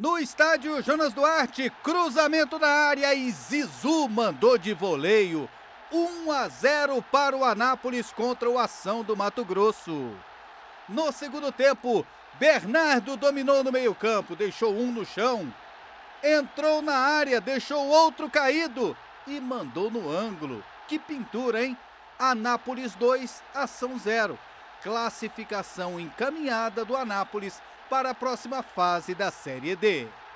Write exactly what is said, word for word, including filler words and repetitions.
No estádio Jonas Duarte, cruzamento na área e Zizu mandou de voleio. um a zero para o Anápolis contra o Ação do Mato Grosso. No segundo tempo, Bernardo dominou no meio-campo, deixou um no chão. Entrou na área, deixou outro caído e mandou no ângulo. Que pintura, hein? Anápolis dois, Ação zero. Classificação encaminhada do Anápolis para a próxima fase da Série D.